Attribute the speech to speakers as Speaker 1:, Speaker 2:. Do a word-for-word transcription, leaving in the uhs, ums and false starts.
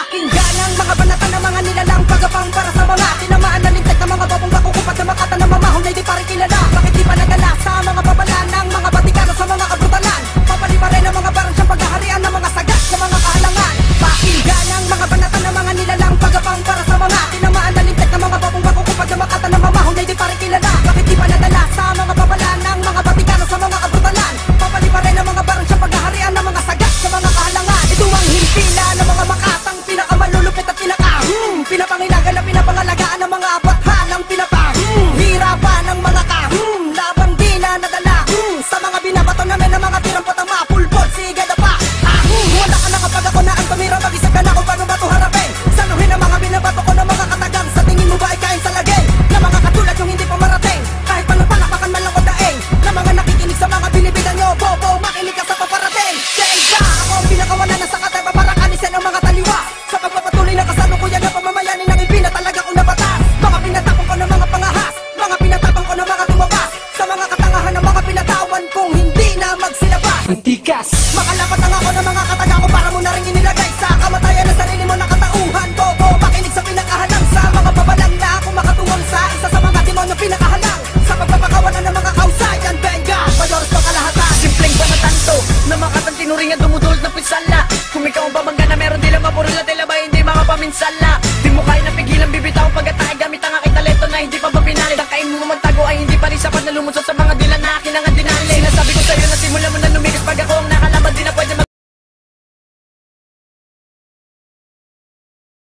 Speaker 1: Pakinggan ang mga banata ng mga nilalang pagapang para sa mga tinamaan na lintek ng mga babong bakukupat na makata na mamahon na di pa rin kilala. Bakit di pa nagala sa mga babae